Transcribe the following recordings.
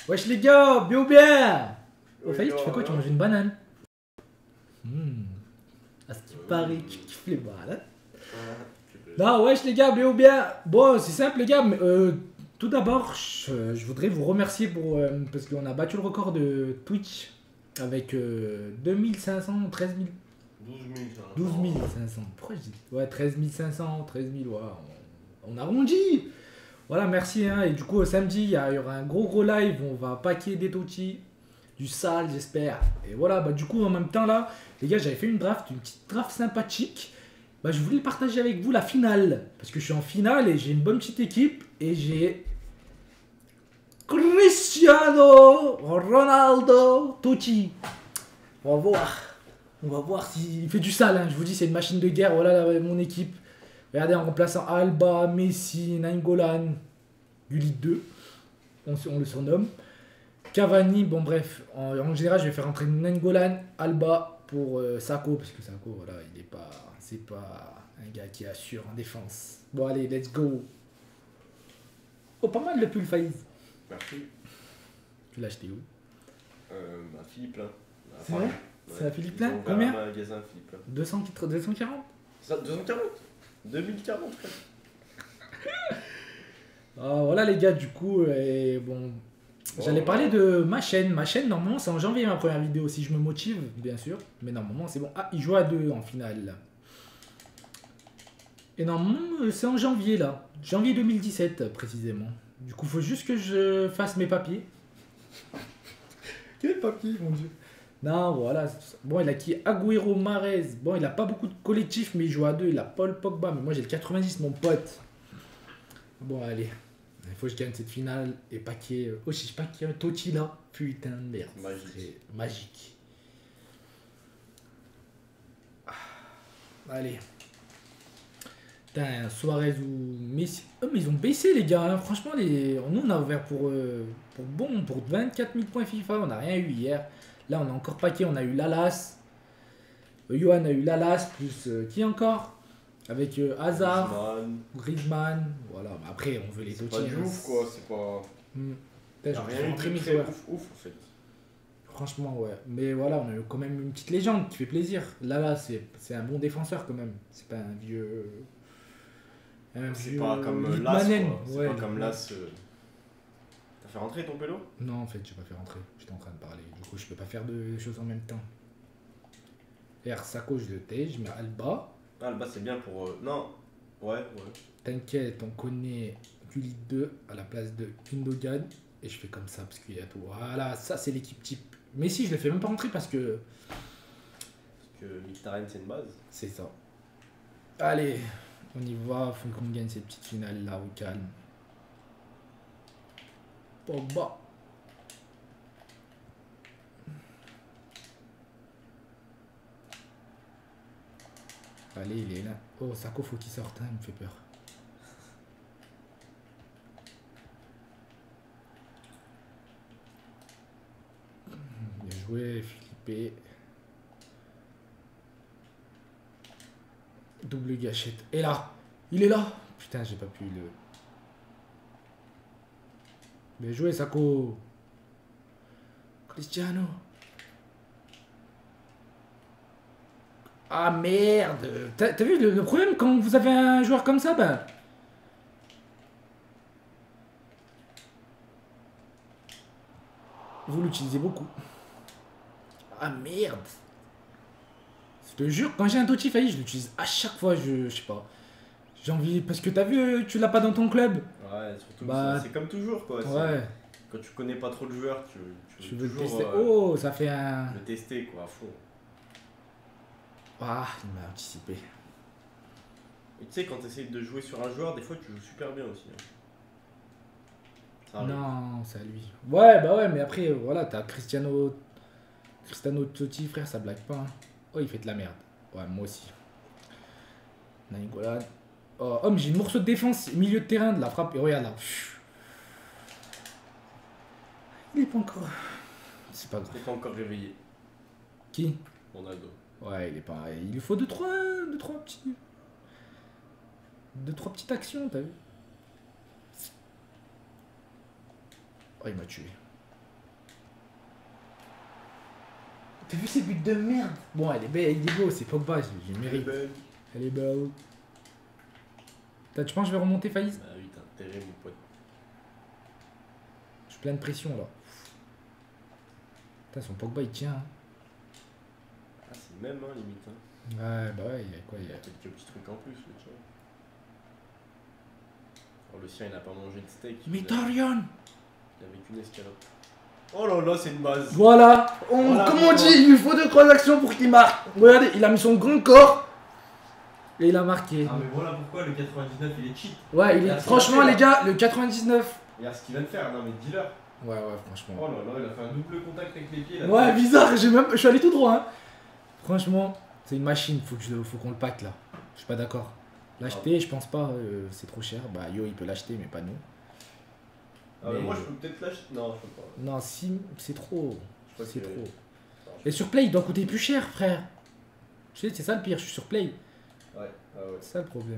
Wesh les gars, bien ou bien? Au fait, tu fais quoi? Tu manges une banane? À ce qui paraît, tu kiffes les bananes. Non, wesh les gars, bien ou bien? Bon, c'est simple les gars, mais, tout d'abord, je voudrais vous remercier pour, parce qu'on a battu le record de Twitch avec 2500, 13 000. 12 500. Pourquoi je dis? Ouais, 13 500, 13 000, voilà. On arrondit. Voilà, merci. Hein. Et du coup, samedi, il y aura un gros live. On va paquer des totis, du sale, j'espère. Et voilà, bah du coup, en même temps, là, les gars, j'avais fait une petite draft sympathique. Bah, je voulais partager avec vous la finale. Parce que je suis en finale et j'ai une bonne petite équipe. Et j'ai Cristiano Ronaldo Totti. On va voir. On va voir s'il fait du sale. Hein. Je vous dis, c'est une machine de guerre. Voilà mon équipe. Regardez, en remplaçant Alba, Messi, Nainggolan, Gullit 2, on le surnomme. Cavani, bon bref, en général je vais faire entrer Nainggolan, Alba pour Sako, parce que Sako, voilà, c'est pas un gars qui assure en défense. Bon allez, let's go. Oh, pas mal le pull Faiz. Merci. Tu l'as acheté où? Philippe Plein. C'est vrai? C'est à Philippe Plein? Combien? Magasin Philippe Plein. 240? Ça, 240 2040 frère. Voilà les gars, du coup, bon, j'allais parler de ma chaîne. Ma chaîne, normalement, c'est en janvier ma première vidéo, si je me motive, bien sûr. Mais normalement, c'est bon. Ah, il joue à 2 en finale. Là. Et normalement, c'est en janvier, là. Janvier 2017, précisément. Du coup, faut juste que je fasse mes papiers. Quel papier, mon dieu? Non, voilà. Bon, il a qui? Agüero, Mahrez. Bon, il a pas beaucoup de collectifs, mais il joue à 2. Il a Paul Pogba. Mais moi, j'ai le 90, mon pote. Bon, allez. Il faut que je gagne cette finale. Et paquet. Oh, si je paquet un Totti là. Putain de merde. Magique. Magique. Allez. Putain, Suarez ou Messi. Oh, mais ils ont baissé, les gars. Hein. Franchement, nous, on a ouvert pour 24 000 points FIFA. On n'a rien eu hier. Là, on a encore paquet. On a eu Lalas. Johan a eu Lalas. Plus qui encore? Avec Hazard, Griezmann. Voilà. Mais après, on veut les autres. C'est pas du ouf, quoi. C'est pas. J'ai rien eu très de très ouf, en fait. Franchement, ouais. Mais voilà, on a eu quand même une petite légende qui fait plaisir. Là, c'est un bon défenseur quand même. C'est pas un vieux. C'est pas comme Las, quoi. C'est ouais, pas comme Las. T'as fait rentrer ton pélo? Non, en fait, j'ai pas fait rentrer. J'étais en train de parler. Du coup, je peux pas faire deux choses en même temps. Et Sako, je le tais. Je mets Alba. Alba, c'est bien pour. Non. Ouais. T'inquiète, on connaît Gullit 2 à la place de Gundogan. Et je fais comme ça parce qu'il y a tout. Voilà, ça, c'est l'équipe type. Mais si, je le fais même pas rentrer parce que. Parce que Mkhitaryan, c'est une base. C'est ça. Allez, on y va. Faut qu'on gagne cette petite finale là au calme. Pogba. Allez, il est là. Oh, Sako, faut qu'il sorte. Hein, il me fait peur. Bien joué, Philippe. Double gâchette. Et là, il est là. Putain, j'ai pas pu le. Bien joué, Sako. Cristiano. Ah merde. T'as vu le problème quand vous avez un joueur comme ça, ben. Vous l'utilisez beaucoup. Ah merde. Je te jure, quand j'ai un Totti failli, je l'utilise à chaque fois, je sais pas. J'ai envie. Parce que t'as vu, tu l'as pas dans ton club. Ouais, surtout, bah, c'est comme toujours, quoi. Ouais. Quand tu connais pas trop le joueur, tu veux toujours, le tester. Oh, ça fait un. Le tester, quoi, à fond. Ah, il m'a anticipé. Et tu sais, quand tu essayes de jouer sur un joueur, des fois tu joues super bien aussi. Hein. Ça non, c'est à lui. Ouais, bah ouais, mais après, voilà, t'as Cristiano Totti, frère, ça blague pas. Hein. Oh, il fait de la merde. Ouais, moi aussi. Nainggolan. Oh, mais j'ai une morceau de défense, milieu de terrain, de la frappe. Et regarde là. Il est pas encore. C'est pas grave. Il est pas encore réveillé. Qui? Ronaldo. Ouais, il est pas. Il lui faut 2-3 petites actions, t'as vu? Oh, il m'a tué. T'as vu ces buts de merde? Bon, elle est belle, il est beau, c'est Pogba, j'ai mérite. Elle est belle. Tu penses que je vais remonter, Faïs? Bah oui, t'as intérêt, mon pote. Je suis plein de pression là. Putain, son Pogba il tient. Hein. Ah, c'est le même, hein, limite. Hein. Ouais, bah ouais, il y a quoi? Il y a quelques petits trucs en plus, le tien. Alors, le sien, il n'a pas mangé de steak. Mkhitaryan! Il avait qu'une escalope. Oh là là, c'est une base. Voilà, Voilà, comme on dit, il lui faut 2-3 actions pour qu'il marque. Regardez, il a mis son grand corps et il a marqué. Ah mais voilà pourquoi le 99 il est cheat. Ouais, il est... franchement les gars, le 99. Regarde ce qu'il vient de faire, non mais dis-leur. Ouais, franchement. Oh là là, il a fait un double contact avec les pieds là. Ouais, bizarre, je suis allé tout droit. Hein. Franchement, c'est une machine, faut qu'on le pack là. Je suis pas d'accord. L'acheter, je pense pas, c'est trop cher. Bah Yo il peut l'acheter, mais pas nous. Ah mais moi je peux peut-être l'acheter. Non, je peux pas. Non, si, c'est trop. C'est trop. Non, Et sur Play, il doit coûter plus cher, frère. Tu sais, c'est ça le pire, je suis sur Play. Ouais, ah ouais. C'est ça le problème.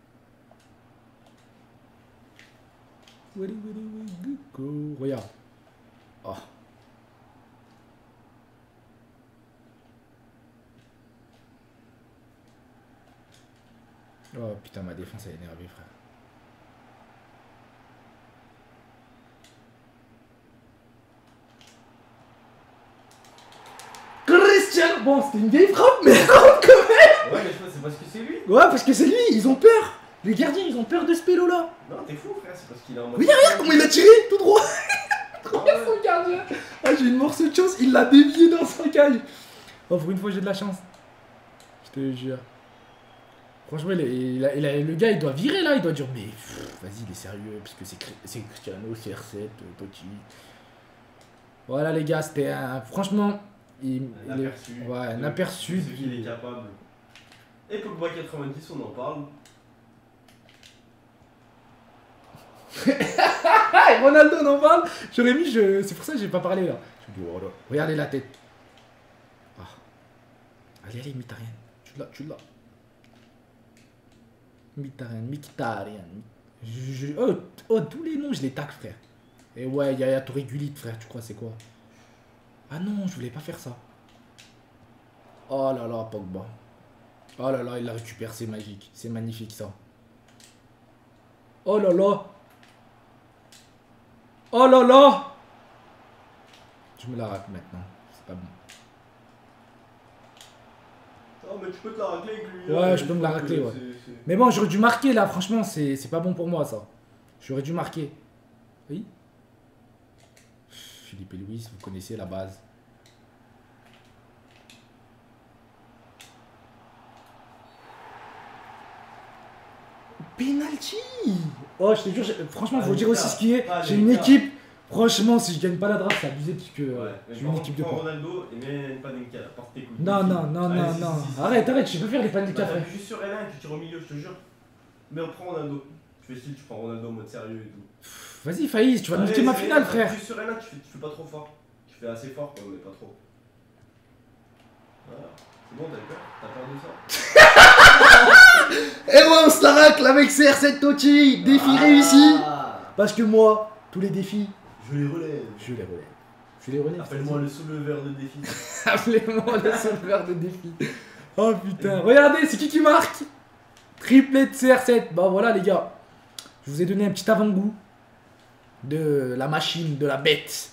Regarde. Oh. Oh putain, ma défense est énervée, frère. Christian! Bon, c'était une vieille frappe, mais quand même! Ouais, mais c'est parce que c'est lui. Ouais, parce que c'est lui, ils ont peur! Les gardiens, ils ont peur de ce pélo là! Non, t'es fou, frère, c'est parce qu'il est en mode. Regarde comment il a tiré, tout droit! Regarde son gardien! Ah, j'ai une morceau de chance, il l'a dévié dans sa cage! Oh, pour une fois, j'ai de la chance. Je te jure. Franchement, le gars, il doit virer là, il doit dire, mais vas-y, il est sérieux, parce que c'est Cristiano, CR7, Totti. Voilà, les gars, c'était un. Franchement, Un aperçu. Ouais, un aperçu. Ce qu'il est capable. Et Pogba 90, on en parle. Ah, et Ronaldo, on en parle. J'aurais mis, c'est pour ça que j'ai pas parlé là. Je dis, oh là. Regardez la tête. Ah. Allez, Mkhitaryan. Tu l'as. Mkhitaryan. Oh, tous les noms, je les tac, frère. Et ouais, Yaya Touré Gullit, frère, tu crois c'est quoi? Ah non, je voulais pas faire ça. Oh là là, Pogba. Oh là là, il la récupère, c'est magique. C'est magnifique ça. Oh là là. Oh là là. Je me la rate maintenant. C'est pas bon. Oh, mais tu peux te la racler avec lui. Ouais, je peux me la racler, ouais. Mais bon, j'aurais dû marquer là, franchement, c'est pas bon pour moi ça. J'aurais dû marquer. Oui. Philippe et Louis, vous connaissez la base. Penalty. Oh, je te jure, franchement, faut dire aussi ce qui est. J'ai une équipe. Franchement, si je gagne pas la draft, c'est abusé parce que j'ai une équipe de points. Ronaldo et mets Panenka, porte tes couilles. Non. Arrête, je peux faire les Panenka, frère. Juste sur L1 et tu tires au milieu, je te jure. Mais on prend Ronaldo. Tu fais style, tu prends Ronaldo en mode sérieux et tout. Vas-y, Faïs, tu vas niquer ma finale, frère. Juste sur L1, tu fais pas trop fort. Tu fais assez fort, quoi, mais pas trop. Voilà. C'est bon, t'as peur de ça? Et ouais, on se la racle avec CR7 Totti. Défi réussi. Parce que moi, tous les défis, je les relève. Je les relève. Appelle-moi le souleveur de défi. Appelez-moi le souleveur de défi. Oh putain. Regardez, c'est qui marque? Triplé de CR7. Bah voilà, les gars. Je vous ai donné un petit avant-goût de la machine, de la bête.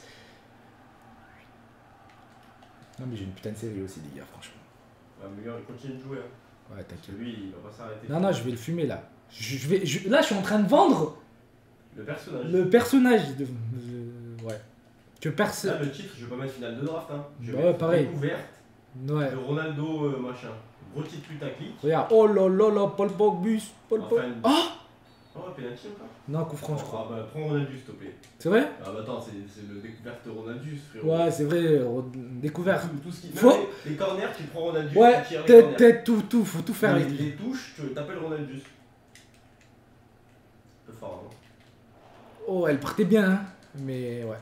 Non, mais j'ai une putain de série aussi, les gars, franchement. Ouais, mais gars, il continue de jouer. Hein. Ouais, t'inquiète. Lui, il va pas s'arrêter. Non, je vais le fumer là. Là, je suis en train de vendre. Le personnage. Ouais. Que personne. Là, le titre, je vais pas mettre finale de draft. Hein. Je vais ouais, mettre pareil. Découverte ouais. de Ronaldo, machin. Gros titre putaclic. Regarde. Oh là là là, Paul Pogba. Paul Pogba. Oh, penalty encore? Non, coup franc, je crois. Ah bah, prends Ronaldo, s'il te plaît. C'est vrai? Ah bah, attends, c'est le découverte de Ronaldo, frérot. Ouais, c'est vrai, découverte. Tout ce qui. Faut... Les corners, tu prends Ronaldo. Ouais, tête, tout, faut tout faire avec lui. Les touches, tu t'appelles Ronaldo. Un peu fort, hein. Oh, elle partait bien, hein. Mais ouais.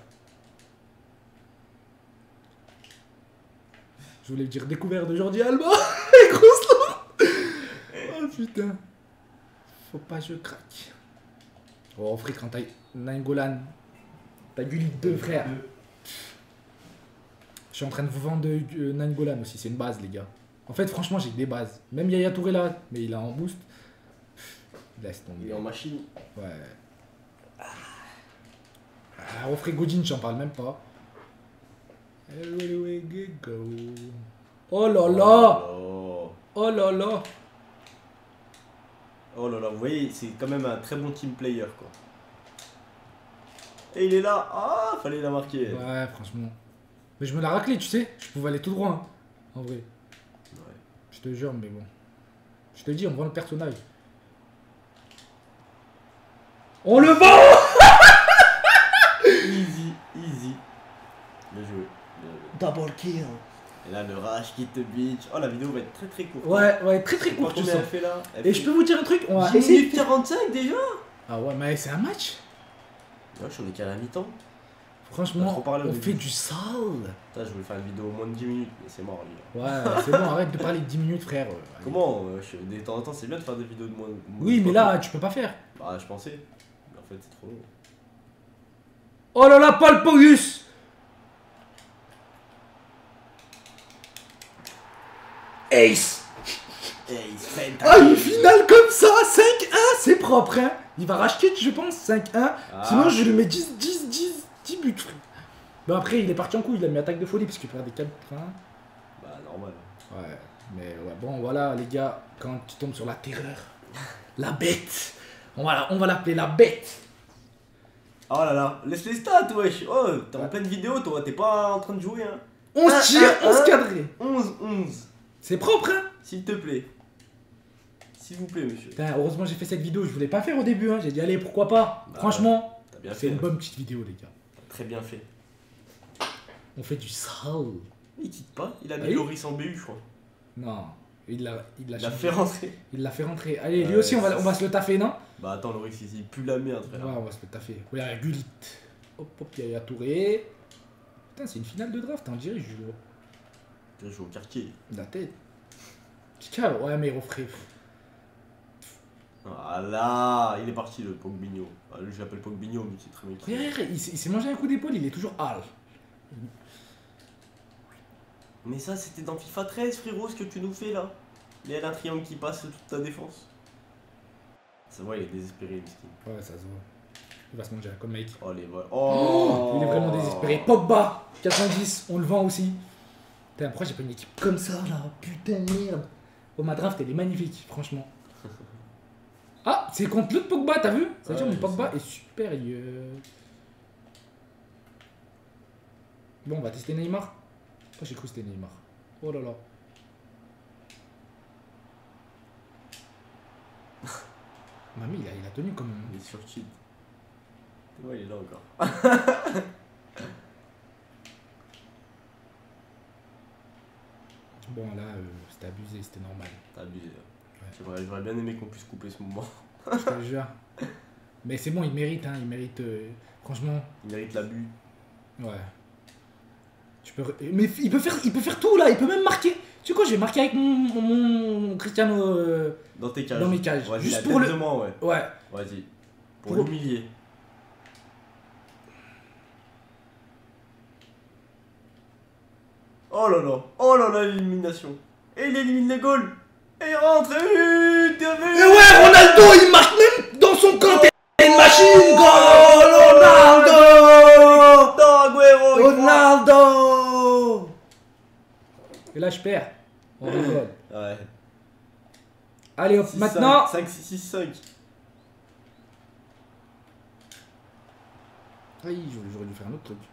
Je voulais dire découvert de Jordi Alba. Grosse lampe. Oh putain. Faut pas je craque. Oh frère, quand t'as Nainggolan, t'as Gullit 2 frère. Je suis en train de vous vendre Nainggolan aussi, c'est une base, les gars. En fait, franchement, j'ai que des bases. Même Yaya Touré là, mais il a en boost. Laisse tomber. Il est en machine. Ouais. Offrez Godin, j'en parle même pas. Oh là là! Oh là là! Oh là là, vous voyez, c'est quand même un très bon team player quoi. Et il est là, ah, fallait la marquer. Ouais, franchement. Mais je me la raclée, tu sais, je pouvais aller tout droit, hein, en vrai. Ouais. Je te jure, mais bon. Je te dis, on vend le personnage. On le vend! Easy, easy. Bien joué. Double kill. Et là, le rage qui te bitch. Oh, la vidéo va être très très courte. Ouais, très très court, tu Combien sais. elle fait là? Et je peux vous dire un truc, on va 10 essayer. minutes 45 déjà? Ah ouais, mais c'est un match. Ouais, je suis en décalé à mi-temps. Franchement, parlé au on début. fait du sale. Putain, je voulais faire une vidéo au moins de 10 minutes, mais c'est mort, lui. Ouais, c'est bon, arrête de parler de 10 minutes, frère. Allez. Comment de temps en temps, c'est bien de faire des vidéos de moins. Oui, mais là, tu peux pas faire. Bah, je pensais. Mais en fait, c'est trop long. Oh là là, Paul Pogus! Ace! Hey, il se fait Ah, une finale comme ça, 5-1, c'est propre, hein. Il va racheter, je pense, 5-1. Sinon, je lui mets 10 buts, frère. Bon, après, il est parti en couille, il a mis attaque de folie parce qu'il perd des 4 points. Bah, normal. Ouais, mais ouais, bon, voilà, les gars, quand tu tombes sur la terreur, la bête, on va l'appeler la bête. Oh là là, laisse les stats, wesh. Oh, t'es en pleine vidéo, toi, t'es pas en train de jouer, hein. 11 tirs, 11 cadrés. 11. C'est propre, hein. S'il te plaît. S'il vous plaît, monsieur. Putain, heureusement, j'ai fait cette vidéo, je voulais pas faire au début, hein. J'ai dit, allez, pourquoi pas. Bah, Franchement, T'as bien c'est fait. une bonne petite vidéo, les gars. Très bien fait. On fait du sale. Il quitte pas, il a Ah mis oui Loris en BU, je crois. Non, il l'a Il l'a changé. fait rentrer. Il l'a fait rentrer. Allez, lui aussi, on va se le taffer, non? Bah, attends, Loris, il pue la merde, Ouais, frère. on va se le taffer. Regarde, Gullit. Hop, hop, Yaya Touré. Putain, c'est une finale de draft, on dirait, je joue Je joue au quartier. la tête. Putain, ouais, mais refrais. Voilà, il est parti, le Pogbigno. Ah, lui, je l'appelle Pogbigno, mais c'est très bien. Regarde, il s'est mangé un coup d'épaule, il est toujours hal. Mais ça, c'était dans FIFA 13, frérot, ce que tu nous fais là. Il y a un triangle qui passe toute ta défense. Ça voit, il est désespéré, miskin. Ouais, ça se voit. Il va se manger comme mec. Oh, les vols. Oh, il est vraiment désespéré. Pogba, 90, on le vend aussi. Putain, pourquoi j'ai pas une équipe comme ça là? Putain, merde. Oh, ma draft, elle est magnifique, franchement. Ah, c'est contre l'autre Pogba, t'as vu? Ça veut dire Ouais, mon je Pogba sais. est supérieur. Bon, on va tester Neymar. Oh, j'ai cru que c'était Neymar. Oh là là. Mamie, il a tenu comme. Il est sur cheat. Ouais, il est là encore. Bon, là, c'était abusé, c'était normal. T'as abusé. J'aurais bien aimé qu'on puisse couper ce moment. Je te le jure. Mais c'est bon, il mérite, hein, il mérite. Franchement, Il mérite l'abus. ouais. Mais il peut faire tout là, il peut même marquer. Tu sais quoi, je vais marquer avec mon Cristiano Dans tes cages. dans mes cages. Vas-y, Juste la pour tête le. de moi, ouais. Ouais. Vas-y. Pour Pour- l'humilier. Oh là là, l'élimination. Et il élimine les goals. Et il rentre. Et t'as vu? Et ouais, Ronaldo, il marque même dans son camp. T'es une machine, gros. Ronaldo. Agüero. Ronaldo. Et là, je perds. On rigole. Ouais. Allez hop, 6, maintenant. 5, 6, 5. Oui, j'aurais dû faire un autre truc.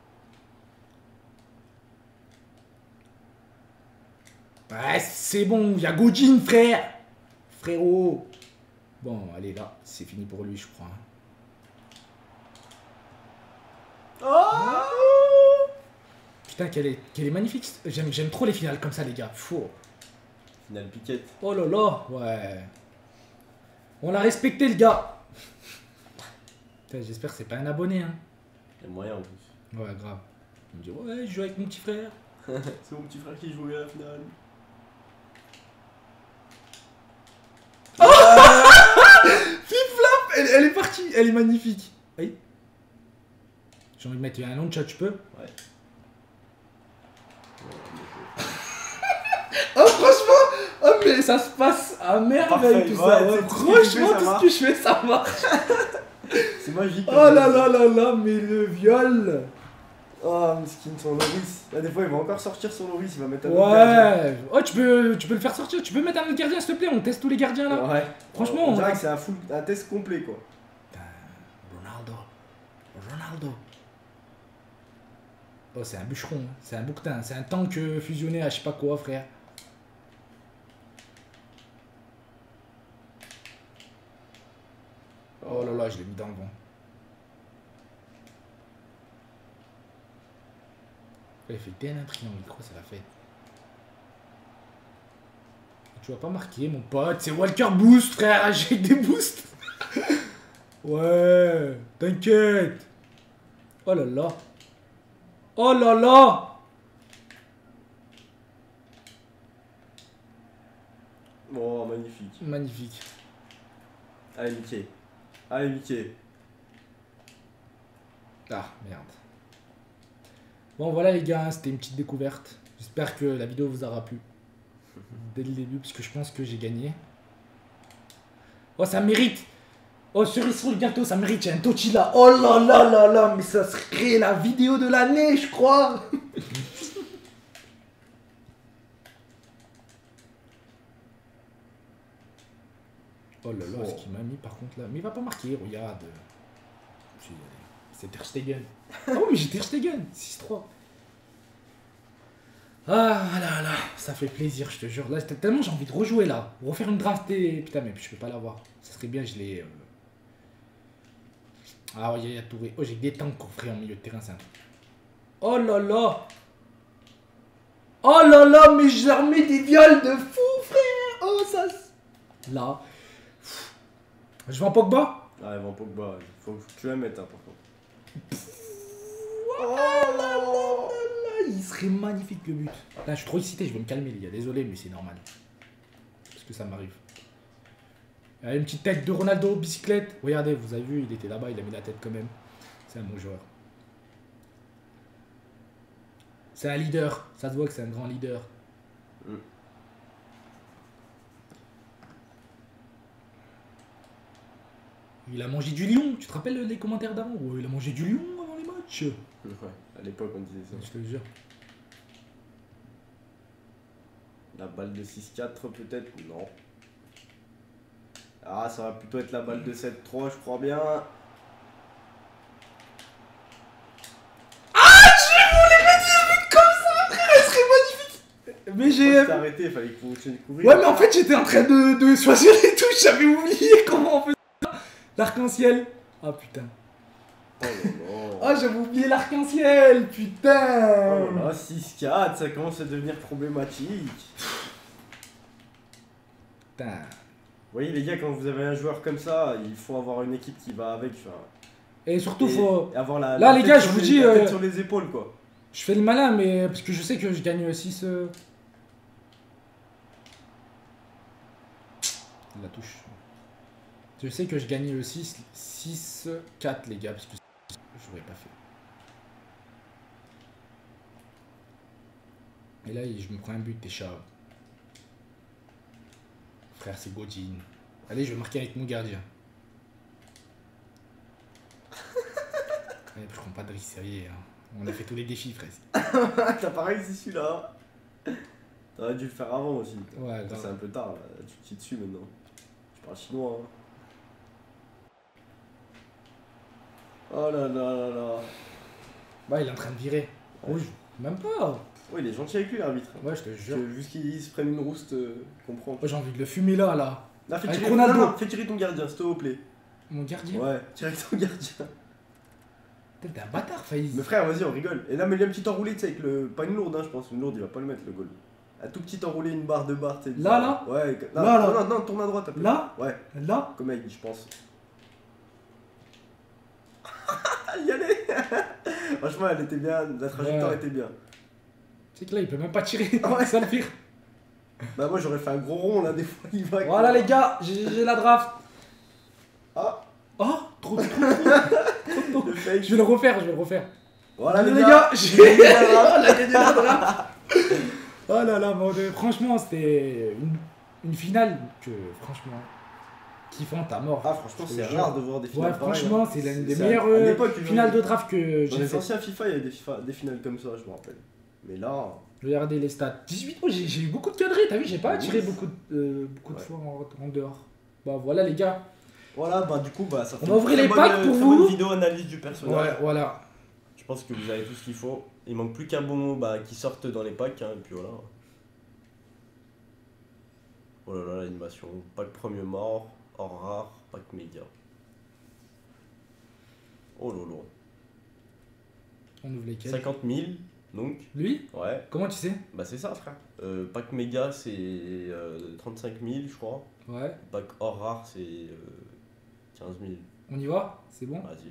Ouais, c'est bon, il y a Godin, frère. Frérot. Bon, allez, là, c'est fini pour lui, je crois. Oh. Putain, qu'elle est magnifique. J'aime trop les finales comme ça, les gars. Fou. Finale piquette. Oh là là, ouais. On l'a respecté, le gars. Putain, j'espère que c'est pas un abonné, hein. Il y a moyen en plus. Ouais, grave. Il me dit, ouais, je joue avec mon petit frère. C'est mon petit frère qui jouait à la finale. Flip-flop, elle est partie, elle est magnifique. Oui. J'ai envie de mettre un long de chat, tu peux? Ouais. Oh franchement, oh mais ça se passe à merveille Parfait, tout ça. ouais, Ouais. tout ce que tu Franchement, fais, ça tout ce marche. que je fais, ça marche. C'est magique. Oh là là là là, mais le viol. Oh, miskin, son Loris. Là, des fois, il va encore sortir son Loris, il va mettre un autre gardien. Ouais. Oh, tu peux le faire sortir. Tu peux mettre un autre gardien, s'il te plaît. On teste tous les gardiens là. Ouais. Franchement, on dirait on- que c'est un test complet, quoi. Ronaldo. Oh, c'est un bûcheron, hein. C'est un bouquetin, c'est un tank fusionné à je sais pas quoi, frère. Oh là là, je l'ai mis dans le vent. Il fait bien un triangle, il croit, c'est la fête. Tu vas pas marquer, mon pote, c'est Walker Boost, frère, j'ai des boosts. Ouais, t'inquiète. Oh là là. Oh là là. Oh, magnifique. Magnifique. Allez, Mickey. Allez, Mickey. Ah, merde. Bon, voilà les gars, c'était une petite découverte. J'espère que la vidéo vous aura plu. Dès le début, parce que je pense que j'ai gagné. Oh, ça mérite. Oh, cerise sur le gâteau, ça mérite. Il y a un Tochi là. Oh là là là là, mais ça serait la vidéo de l'année, je crois. Oh là là, ce qu'il m'a mis par contre là. Mais il va pas marquer, regarde. C'est Ter Stegen. Oh, mais j'ai Ter Stegen. 6-3. Ah là là, ça fait plaisir, je te jure. Là, tellement j'ai envie de rejouer là. Refaire une draft et. Putain, mais je peux pas l'avoir. Ça serait bien, je l'ai. Ah, ouais, il y a Touré. Oh, j'ai des tanks coffrés en milieu de terrain, c'est un truc. Oh là là. Oh là là, mais je leur mets des viols de fou, frère. Oh, ça. Là. Je vais en Pogba. Ah, Van Pogba, faut que tu la mettes, hein, par contre. Oh là là là là, il serait magnifique le but. Là, je suis trop excité, je vais me calmer les gars, désolé mais c'est normal. Parce que ça m'arrive. Une petite tête de Ronaldo, bicyclette. Regardez, vous avez vu, il était là-bas, il a mis la tête quand même. C'est un bon joueur. C'est un leader, ça se voit que c'est un grand leader. Il a mangé du lion, tu te rappelles les commentaires d'avant? Ouais, il a mangé du lion avant les matchs. Ouais, à l'époque, on disait ça. Je te jure. La balle de 6-4, peut-être? Non. Ah, ça va plutôt être la balle de 7-3, je crois bien. Mais j'ai... T'as arrêté, il fallait que vous continuiez de couvrir. Ouais, mais en fait, j'étais en train de choisir les touches, j'avais oublié comment on faisait ça. L'arc-en-ciel. Ah putain. Oh là là. Ah, j'avais oublié l'arc-en-ciel, putain. Oh là là, 6-4, ça commence à devenir problématique. Putain. Vous voyez les gars, quand vous avez un joueur comme ça, il faut avoir une équipe qui va avec. Enfin, Et surtout, faut... et avoir la Là, les tête gars, sur je vous les- dis, la tête sur les épaules, quoi. Je fais le malin, mais... Parce que je sais que je gagne 6... La touche. Je sais que je gagnais 6-4, les gars, parce que je l'aurais pas fait. Et là, je me prends un but, t'es chat. Frère, c'est Godin. Allez, je vais marquer avec mon gardien. Allez, je prends pas de risque, sérieux. Hein. On a fait tous les défis, frère. T'as pas réussi celui-là. T'aurais dû le faire avant aussi. Ouais, Ça, grave. c'est un peu tard, là. Tu te tiens dessus maintenant. Tu parles chinois, hein. Oh là là là là. Bah, il est en train de virer. Rouge. Même pas. Ouais, il est gentil avec lui, l'arbitre. Ouais, je te jure. Juste qu'il se prenne une rouste, comprends. Moi, j'ai envie de le fumer là, là. Là, fais Avec tirer, Ronaldo. non, fais tirer ton gardien, s'il te plaît. Mon gardien. Ouais, tire avec ton gardien. Putain, t'es un bâtard, Faïs. Mais frère, vas-y, on rigole. Et là, mets-lui un petit enroulé, tu sais, avec le. Pas une lourde, hein, je pense. Une lourde, il va pas le mettre, le goal. Un tout petit enroulé, une barre de barre, tu sais. Là, là Ouais, non, Là, là. non, non, tourne à droite, après. Là Ouais, Là comme Aïe, je pense. Y aller. Franchement, elle était bien, la trajectoire Ouais. était bien. Tu sais que là, il peut même pas tirer. Ouais. C'est ça le pire. Bah, moi, j'aurais fait un gros rond, là, des fois, il va. Voilà, les gars, j'ai la draft. Ah, Oh, trop. le fake. Je vais le refaire, je vais le refaire. Voilà, Les les gars, gars, j'ai gagné la draft. on a gagné la draft. Oh là là, franchement, c'était une finale que, franchement, kiffante à mort. Ah, franchement, Je te c'est jure. rare de voir des finales. Ouais, franchement, c'est l'une des C'est meilleures à l'époque, finales de draft que Dans j'ai les fait. anciens FIFA, il y avait des finales comme ça, je me rappelle. Mais là. Regardez les stats. 18 points, j'ai eu beaucoup de cadrés, t'as vu, j'ai pas attiré Oui. beaucoup de fois en dehors. Bah voilà les gars. Voilà, bah du coup, bah ça fait On va ouvrir une les très packs pour très vous. bonne vidéo analyse du personnage. Ouais, voilà. Je pense que vous avez tout ce qu'il faut. Il manque plus qu'un bon mot bah, qui sorte dans les packs, hein, et puis voilà. Oh là là, l'animation. Pack premier mort, or rare, pack média. Oh lolo. On ouvre lesquels. 50 000, donc. Lui? Ouais, Comment tu sais? bah c'est ça, frère. Pack méga, c'est 35 000, je crois. Ouais. Pack or rare, c'est 15 000. On y va? C'est bon? Vas-y.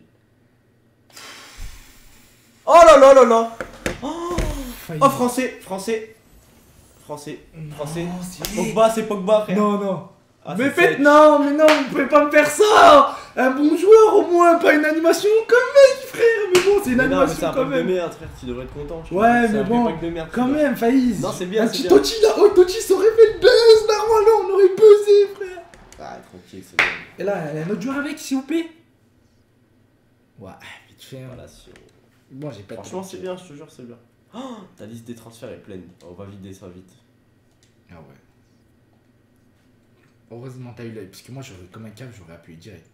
Oh là là là là! Oh, français, français. Français, français. Non, c'est- Pogba, c'est Pogba, frère. Non, non. Ah, mais c'est faites, sec. non, mais non, vous pouvez pas me faire ça. Un bon joueur au moins, pas une animation comme mec, frère. Mais bon, c'est une Mais non, mais c'est animation un quand pack de même. merde, frère. Tu devrais être content. je Ouais, pense. C'est mais un bon, pack de merde, Quand tu même, Faïz. Non, c'est bien, Un c'est petit bien. Totti là, oh, Totti ça aurait fait le buzz, normalement, on aurait buzzé, frère. Ah, tranquille, c'est bien. Et là, il y a un autre joueur avec, s'il vous plaît. Ouais, vite fait. hein. Voilà, si Bon, j'ai pas de franchement, c'est bien, je te jure, c'est bien. Oh, ta liste des transferts est pleine. On va vider ça vite. Ah ouais. Heureusement t'as eu l'œil, parce que moi j'aurais comme un câble, j'aurais appuyé direct.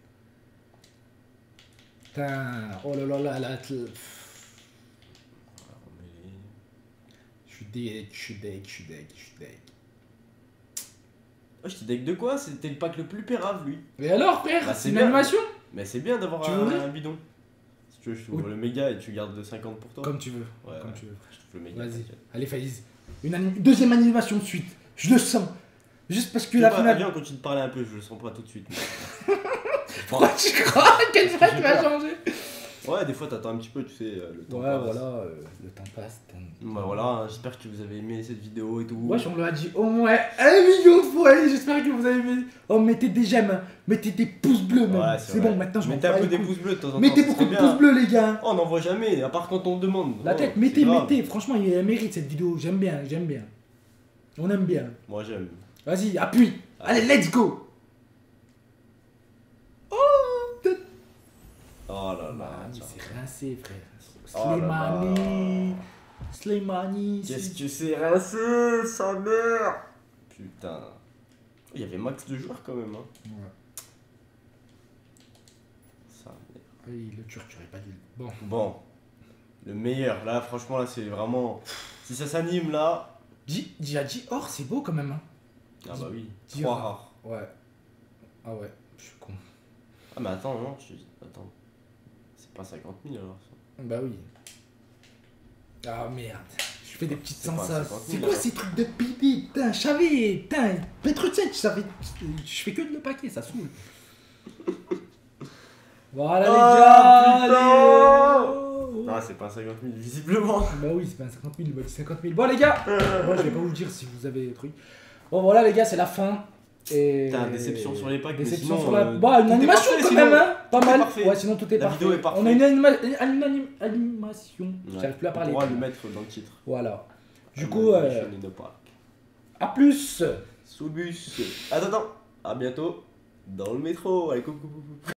Putain, oh là là là là. Je suis deg, je suis deg, je suis deg, je suis deg. Oh, je t'ai deck de quoi? C'était le pack le plus pérave, lui. Et alors, frère, Bah, c'est c'est une bien. animation? Mais c'est bien d'avoir Tu veux ouvrir un bidon. Si tu veux, je t'ouvre le méga et tu gardes le 50 pour toi. Comme tu veux, Ouais, comme ouais. tu veux. Je t'ouvre le méga. Vas-y, t'inquiète. allez Faïz. Deuxième animation de suite, je le sens. Juste parce que la Viens, finale. viens, on continue de parler un peu, je le sens pas tout de suite. Pourquoi tu crois? Quelle fois tu vas changer? Ouais, des fois t'attends un petit peu, tu sais, le temps Ouais, passe. voilà, le temps passe. Bah voilà, j'espère que vous avez aimé cette vidéo et tout. Wesh, on lui a dit au moins 1 million de fois et j'espère que vous avez aimé. Oh, mettez des j'aime, hein. Mettez des pouces bleus même. Ouais, c'est vrai. bon, maintenant je m'en Mettez bats un peu les des couilles. pouces bleus de temps en temps. Mettez ça beaucoup serait de bien. pouces bleus, les gars. Oh, on n'en voit jamais, à part quand on demande. La Oh, tête, c'est mettez, grave. mettez. Franchement, il mérite cette vidéo. J'aime bien, j'aime bien. On aime bien. Moi j'aime. Vas-y, appuie. Allez, let's go. Oh là là. Ah, mais tiens. c'est rincé, frère. Oh là là. Slimani. Slimani. Qu'est-ce que c'est rincé, sa mère. Putain. Il y avait max de joueurs quand même, hein. Ouais. Sa mère. Oui, le turc, tu aurais pas dû. Bon. Bon. Le meilleur, là franchement là c'est vraiment... Si ça s'anime là... J'ai dit or, c'est beau quand même. Hein. Ah bah oui, Dis 3 or. rares. Ouais. Ah ouais, je suis con. Ah mais attends, non, attends. C'est pas 50 000 alors ça. Bah oui. Ah merde. Je fais des petites C'est pas sensations. 50 000, C'est quoi alors. ces trucs de pipi? Putain, je savais. Putain, Petrucek, je savais. Je fais que de le paquet, ça saoule. Voilà les Ah, gars. putain. allez. Non, c'est pas 50 000 visiblement. Bah oui, c'est pas 50 000, il m'a dit 50 000. Bon les gars, moi je vais pas vous dire si vous avez des trucs. Bon voilà les gars, c'est la fin. Et... Putain, déception sur les packs, mais Déception sinon, sur la... euh, Bah une tout est animation parfait, quand sinon. même, hein. Pas Tout est mal. parfait. Ouais, sinon tout est La parfait. vidéo est parfaite. On a une animation. Ouais. J'arrive plus à parler. On pourra le mettre dans le titre. Voilà. Du coup, à plus. Sous le bus. Attends. À bientôt. Dans le métro. Allez, coucou.